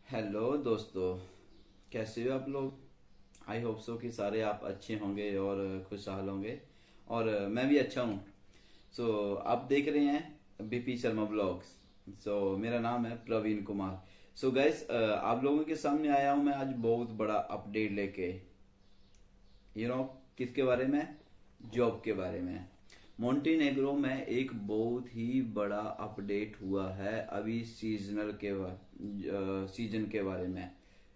Hello दोस्तों, कैसे हो आप लोग। आई होप सो कि सारे आप अच्छे होंगे और खुशहाल होंगे। और मैं भी अच्छा हूँ। सो आप देख रहे हैं बीपी शर्मा ब्लॉग्स। सो मेरा नाम है प्रवीण कुमार। सो गाइस, आप लोगों के सामने आया हूँ मैं आज बहुत बड़ा अपडेट लेके। किसके बारे में? जॉब के बारे में। मोंटेनेग्रो में एक बहुत ही बड़ा अपडेट हुआ है अभी सीजन के बारे में।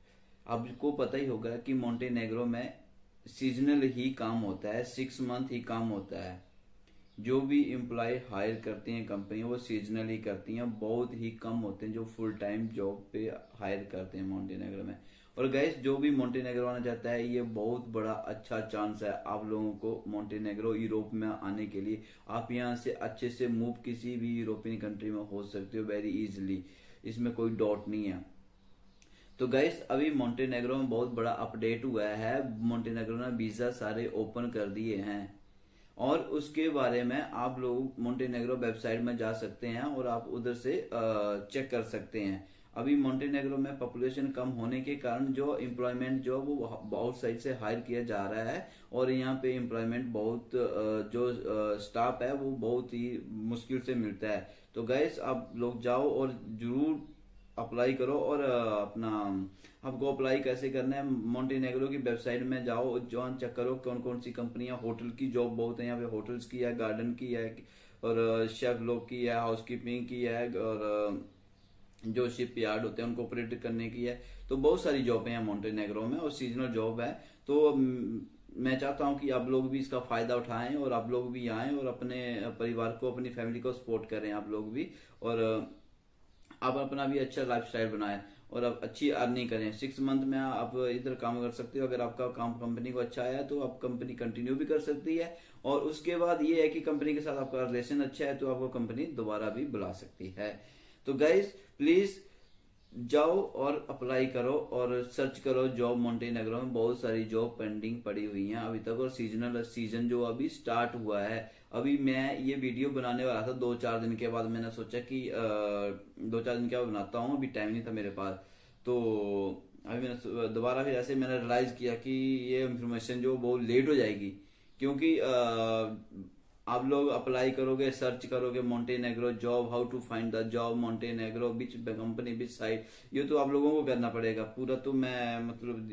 आपको पता ही होगा कि मोंटेनेग्रो में सीजनल ही काम होता है, 6 मंथ ही काम होता है। जो भी एम्प्लॉय हायर करती हैं कंपनी वो सीजनल ही करती हैं, बहुत ही कम होते हैं जो फुल टाइम जॉब पे हायर करते हैं मोंटेनेग्रो में। और गैस, जो भी मोंटेनेग्रो आना चाहता है, ये बहुत बड़ा अच्छा चांस है आप लोगों को मोंटेनेग्रो यूरोप में आने के लिए। आप यहाँ से अच्छे से मूव किसी भी यूरोपियन कंट्री में हो सकते हो वेरी इजिली, इसमें कोई डाउट नहीं है। तो गैस, अभी मोंटेनेग्रो में बहुत बड़ा अपडेट हुआ है। मोंटेनेग्रो ने वीजा सारे ओपन कर दिए हैं और उसके बारे में आप लोग मोंटेनेग्रो वेबसाइट में जा सकते हैं और आप उधर से चेक कर सकते हैं। अभी मोंटेनेग्रो में पॉपुलेशन कम होने के कारण जो एम्प्लॉयमेंट जो वो आउटसाइड से हायर किया जा रहा है और यहाँ पे एम्प्लॉयमेंट बहुत जो स्टाफ है वो बहुत ही मुश्किल से मिलता है। तो गैस, आप लोग जाओ और जरूर अप्लाई करो। और अपना आपको अप्लाई कैसे करना है, मोंटेनेग्रो की वेबसाइट में जाओ, जॉन चेक करो कौन कौन सी कंपनियां, होटल की जॉब बहुत है यहाँ पे, होटल्स की है, गार्डन की है, और शेफ लोग की है, हाउसकीपिंग की है, और जो शिप यार्ड होते हैं उनको ऑपरेट करने की है। तो बहुत सारी जॉब है यहाँ मोंटेनेग्रो में और सीजनल जॉब है। तो मैं चाहता हूँ कि आप लोग भी इसका फायदा उठाएं और आप लोग भी आएं और अपने परिवार को, अपनी फैमिली को सपोर्ट करें आप लोग भी। और आप अपना भी अच्छा लाइफस्टाइल बनाएं और आप अच्छी अर्निंग करें। 6 मंथ में आप इधर काम कर सकते हो। अगर आपका काम कंपनी को अच्छा आया तो आप कंपनी कंटिन्यू भी कर सकती है। और उसके बाद ये है कि कंपनी के साथ आपका रिलेशन अच्छा है तो आपको कंपनी दोबारा भी बुला सकती है। तो गाइज, प्लीज जाओ और अप्लाई करो और सर्च करो जॉब। मोंटेनेग्रो में बहुत सारी जॉब पेंडिंग पड़ी हुई हैं अभी तक, और सीजनल सीजन जो अभी स्टार्ट हुआ है। अभी मैं ये वीडियो बनाने वाला था 2-4 दिन के बाद, मैंने सोचा कि 2-4 दिन के बाद बनाता हूँ, अभी टाइम नहीं था मेरे पास। तो अभी मैंने दोबारा फिर ऐसे मैंने रियलाइज किया कि ये इन्फॉर्मेशन जो बहुत लेट हो जाएगी, क्योंकि आप लोग अप्लाई करोगे, सर्च करोगे Montenegro job, how to find the job Montenegro, which company, which site, ये तो आप लोगों को करना पड़ेगा पूरा। तो मैं मतलब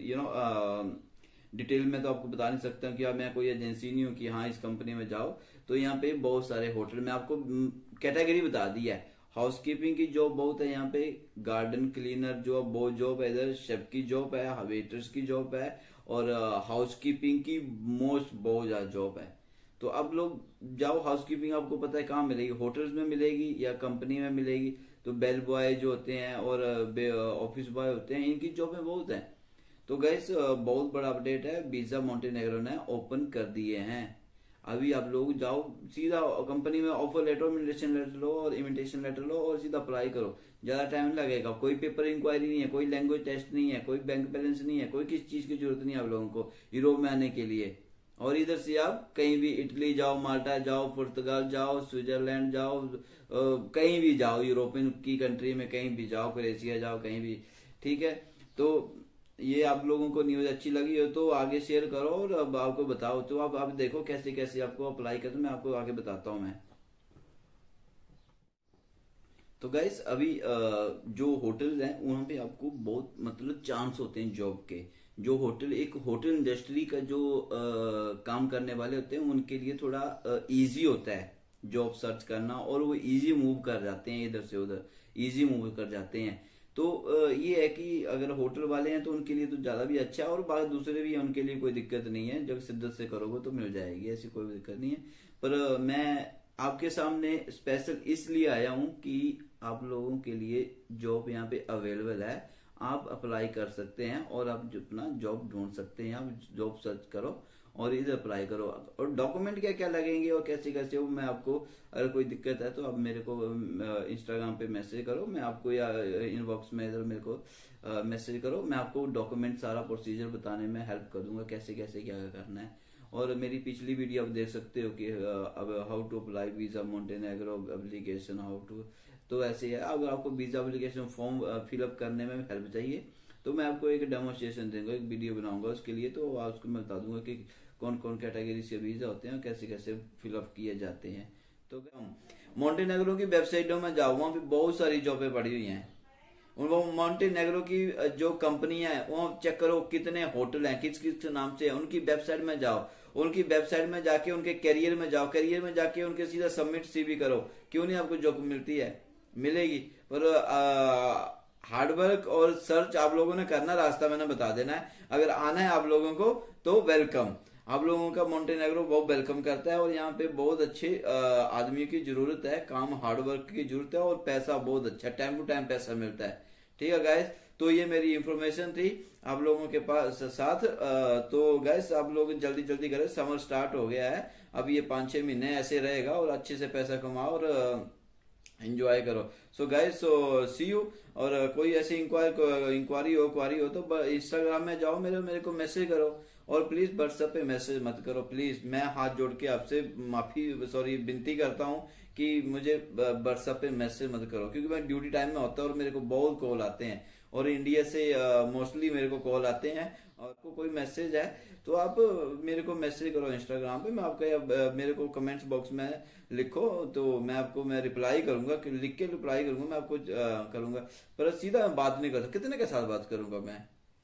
डिटेल में तो आपको बता नहीं सकता कि अब मैं कोई एजेंसी नहीं हूँ कि हाँ इस कंपनी में जाओ। तो यहाँ पे बहुत सारे होटल में आपको कैटेगरी बता दी है। हाउसकीपिंग की जॉब बहुत है यहाँ पे, गार्डन क्लीनर जॉब बहुत जॉब है इधर, शेफ की जॉब है, वेटर्स की जॉब है, और हाउसकीपिंग की मोस्ट बहुत ज्यादा जॉब है। तो अब लोग जाओ, हाउसकीपिंग आपको पता है कहाँ मिलेगी, होटल्स में मिलेगी या कंपनी में मिलेगी। तो बेल बॉय जो होते हैं और ऑफिस बॉय होते हैं, इनकी जॉबें बहुत हैं। तो गैस, बहुत बड़ा अपडेट है, वीजा मोंटेनेग्रो ने ओपन कर दिए हैं। अभी आप लोग जाओ सीधा कंपनी में, ऑफर लेटर, इन्विटेशन लेटर लो और इन्विटेशन लेटर लो और सीधा अप्लाई करो। ज्यादा टाइम लगेगा, कोई पेपर इंक्वायरी नहीं है, कोई लैंग्वेज टेस्ट नहीं है, कोई बैंक बैलेंस नहीं है, कोई किसी चीज की जरूरत नहीं है आप लोगों को यूरोप में आने के लिए। और इधर से आप कहीं भी इटली जाओ, माल्टा जाओ, पुर्तगाल जाओ, स्विट्जरलैंड जाओ, कहीं भी जाओ यूरोपियन की कंट्री में, कहीं भी जाओ, क्रोएशिया जाओ, कहीं भी। ठीक है। तो ये आप लोगों को न्यूज अच्छी लगी हो तो आगे शेयर करो और अब आपको बताओ। तो आप देखो कैसे कैसे आपको अप्लाई करना, मैं आपको आगे बताता हूँ मैं। तो गाइस, अभी जो होटल्स हैं वहां पे आपको बहुत मतलब चांस होते हैं जॉब के। जो होटल, एक होटल इंडस्ट्री का जो काम करने वाले होते हैं उनके लिए थोड़ा इजी होता है जॉब सर्च करना, और वो इजी मूव कर जाते हैं इधर से उधर, इजी मूव कर जाते हैं। तो ये है कि अगर होटल वाले हैं तो उनके लिए तो ज्यादा भी अच्छा है, और बाकी दूसरे भी हैं उनके लिए कोई दिक्कत नहीं है, जब शिद्दत से करोगे तो मिल जाएगी, ऐसी कोई दिक्कत नहीं है। पर मैं आपके सामने स्पेशल इसलिए आया हूं कि आप लोगों के लिए जॉब यहाँ पे अवेलेबल है। आप अप्लाई कर सकते हैं और आप अपना जॉब ढूंढ सकते हैं। आप जॉब सर्च करो और इधर अप्लाई करो। और डॉक्यूमेंट क्या क्या लगेंगे और कैसे कैसे, वो मैं आपको, अगर कोई दिक्कत है तो आप मेरे को इंस्टाग्राम पे मैसेज करो, मैं आपको, या इनबॉक्स में इधर मेरे को मैसेज करो, मैं आपको डॉक्यूमेंट सारा प्रोसीजर बताने में हेल्प कर दूंगा, कैसे कैसे क्या क्या करना है। और मेरी पिछली वीडियो आप देख सकते हो कि अब how to apply visa Montenegro application, how to तो ऐसे ही है। अगर आपको वीजा एप्लीकेशन फॉर्म फिलअप करने में हेल्प चाहिए तो मैं आपको एक डेमोस्ट्रेशन दूंगा, एक वीडियो बनाऊंगा उसके लिए, तो उसको मैं बता दूंगा कि कौन कौन कैटेगरी से वीजा होते हैं और कैसे कैसे फिलअप किए जाते हैं। तो मोंटेनेग्रो की वेबसाइटों में जाओ, वहां पे बहुत सारी जॉबें पड़ी हुई हैं। वो मोंटेनेग्रो की जो कंपनियां हैं वो चेक करो, कितने होटल हैं, किस किस नाम से है, उनकी वेबसाइट में जाओ, उनकी वेबसाइट में जाके उनके करियर में जाओ, करियर में जाके उनके सीधा सबमिट सीवी करो। क्यों नहीं आपको जॉब मिलती है, मिलेगी। पर हार्डवर्क और सर्च आप लोगों ने करना, रास्ता मैंने बता देना है। अगर आना है आप लोगों को तो वेलकम, आप लोगों का मोंटेनेग्रो बहुत वेलकम करता है। और यहाँ पे बहुत अच्छे आदमियों की जरूरत है, काम हार्डवर्क की जरूरत है, और पैसा बहुत अच्छा, टाइम टू टाइम पैसा मिलता है। ठीक है गाइस, तो ये मेरी इंफॉर्मेशन थी आप लोगों के पास साथ। तो गाइस आप लोग जल्दी जल्दी करें, समर स्टार्ट हो गया है, अब ये 5-6 महीने ऐसे रहेगा, और अच्छे से पैसा कमाओ और एंजॉय करो। So guys, so see you. और कोई ऐसी इंक्वायरी हो तो इंस्टाग्राम में जाओ, मेरे को मैसेज करो। और प्लीज व्हाट्सएप पे मैसेज मत करो प्लीज, मैं हाथ जोड़ के आपसे विनती करता हूँ कि मुझे व्हाट्सएप पे मैसेज मत करो, क्योंकि मैं ड्यूटी टाइम में होता हूँ और मेरे को बहुत कॉल आते हैं, और इंडिया से मोस्टली मेरे को कॉल आते हैं। और आपको कोई मैसेज है तो आप मेरे को मैसेज करो इंस्टाग्राम पे, मैं आपका मेरे को कमेंट्स बॉक्स में लिखो, तो मैं रिप्लाई करूंगा, लिख के रिप्लाई करूंगा, मैं आपको करूंगा। पर सीधा बात नहीं करता, कितने के साथ बात करूंगा मैं।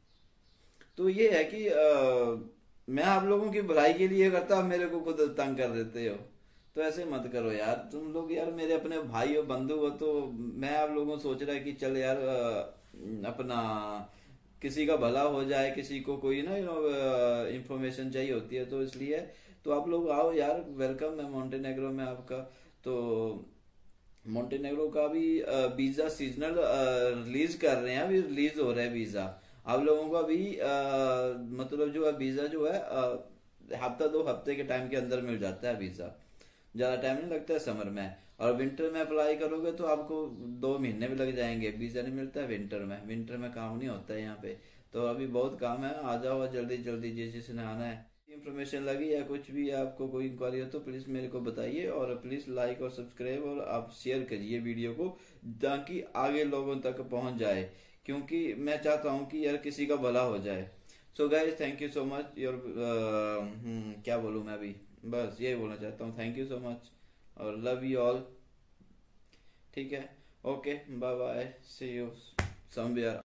तो ये है कि मैं आप लोगों की भलाई के लिए करता, आप मेरे को खुद तंग कर देते हो। तो ऐसे मत करो यार, तुम लोग यार मेरे अपने भाई और बंधु हो। तो मैं आप लोगों को सोच रहा है कि चल यार अपना किसी का भला हो जाए, किसी को कोई ना इंफॉर्मेशन चाहिए होती है, तो इसलिए तो आप लोग आओ यार, वेलकम है मोंटेनेग्रो में आपका। तो मोंटेनेग्रो का भी वीजा सीजनल रिलीज कर रहे हैं, अभी रिलीज हो रहा है वीजा आप लोगों को अभी। मतलब जो है वीजा जो है हफ्ता 2 हफ्ते के टाइम के अंदर मिल जाता है वीजा, ज्यादा टाइम नहीं लगता है समर में। और विंटर में अप्लाई करोगे तो आपको 2 महीने भी लग जाएंगे, वीजा नहीं मिलता है विंटर में, विंटर में काम नहीं होता है यहाँ पे। तो अभी बहुत काम है, आ जाओ जल्दी जल्दी जिसने आना है। इन्फॉर्मेशन लगी या कुछ भी आपको कोई इंक्वायरी हो तो प्लीज मेरे को बताइए, और प्लीज लाइक और सब्सक्राइब और आप शेयर करिए वीडियो को, ताकि आगे लोगों तक पहुंच जाए, क्योंकि मैं चाहता हूं कि यार किसी का भला हो जाए। So guys thank you so much your, क्या बोलूं मैं अभी, बस यही बोलना चाहता हूँ, थैंक यू सो मच और लव यू ऑल। ठीक है, okay, bye bye, see you somewhere.